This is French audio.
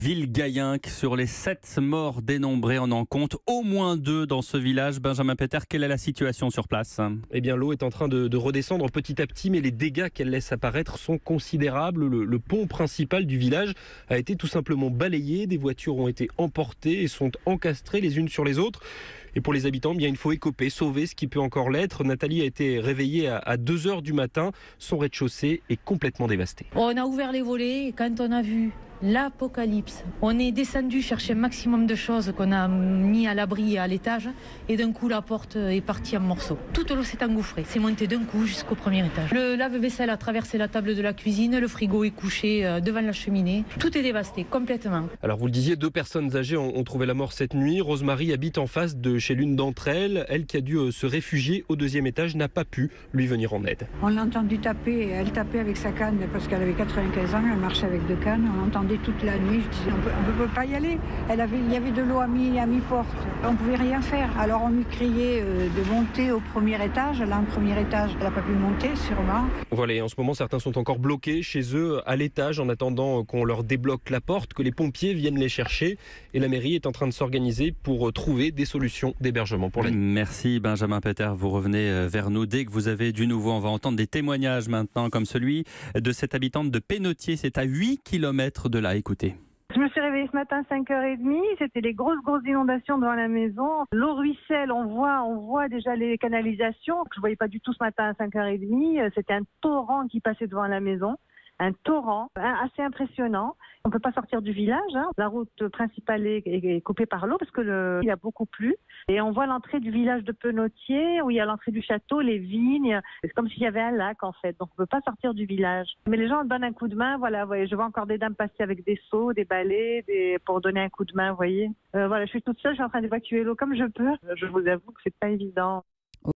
Villegayenc, sur les 7 morts dénombrés, on en compte au moins 2 dans ce village. Benjamin Peter, quelle est la situation sur place ? Eh bien, l'eau est en train de redescendre petit à petit, mais les dégâts qu'elle laisse apparaître sont considérables. Le pont principal du village a été tout simplement balayé. Des voitures ont été emportées et sont encastrées les unes sur les autres. Et pour les habitants, bien, il faut écoper, sauver ce qui peut encore l'être. Nathalie a été réveillée à 2h du matin. Son rez-de-chaussée est complètement dévasté. On a ouvert les volets et quand on a vu l'apocalypse, on est descendu chercher un maximum de choses qu'on a mis à l'abri à l'étage et d'un coup la porte est partie en morceaux. Toute l'eau s'est engouffrée, c'est monté d'un coup jusqu'au premier étage. Le lave-vaisselle a traversé la table de la cuisine, le frigo est couché devant la cheminée. Tout est dévasté complètement. Alors vous le disiez, 2 personnes âgées ont trouvé la mort cette nuit. Rosemary habite en face de chez l'une d'entre elles. Elle qui a dû se réfugier au 2e étage n'a pas pu lui venir en aide. On l'a entendu taper, elle tapait avec sa canne parce qu'elle avait 95 ans, elle marchait avec 2 cannes. On l'entendait toute la nuit, je disais on ne peut pas y aller. Il y avait de l'eau à mi-porte, on ne pouvait rien faire. Alors on lui criait de monter au premier étage. Là, au premier étage, elle n'a pas pu monter sûrement. Voilà, et en ce moment, certains sont encore bloqués chez eux à l'étage en attendant qu'on leur débloque la porte, que les pompiers viennent les chercher. Et la mairie est en train de s'organiser pour trouver des solutions d'hébergement pour la nuit. Merci Benjamin Peter, vous revenez vers nous dès que vous avez du nouveau. On va entendre des témoignages maintenant comme celui de cette habitante de Pénautier. C'est à 8 km de là, écoutez. Je me suis réveillée ce matin à 5h30, c'était les grosses inondations devant la maison. L'eau ruisselle, on voit déjà les canalisations. Je ne voyais pas du tout ce matin à 5h30, c'était un torrent qui passait devant la maison. Un torrent assez impressionnant. On ne peut pas sortir du village. La route principale est coupée par l'eau parce qu'il y a beaucoup plu. Et on voit l'entrée du village de Pénautier où il y a l'entrée du château, les vignes. C'est comme s'il y avait un lac en fait. Donc on ne peut pas sortir du village. Mais les gens donnent un coup de main. Voilà, voyez, je vois encore des dames passer avec des seaux, des balais pour donner un coup de main. Voyez. Voilà, je suis toute seule, je suis en train d'évacuer l'eau comme je peux. Je vous avoue que c'est pas évident.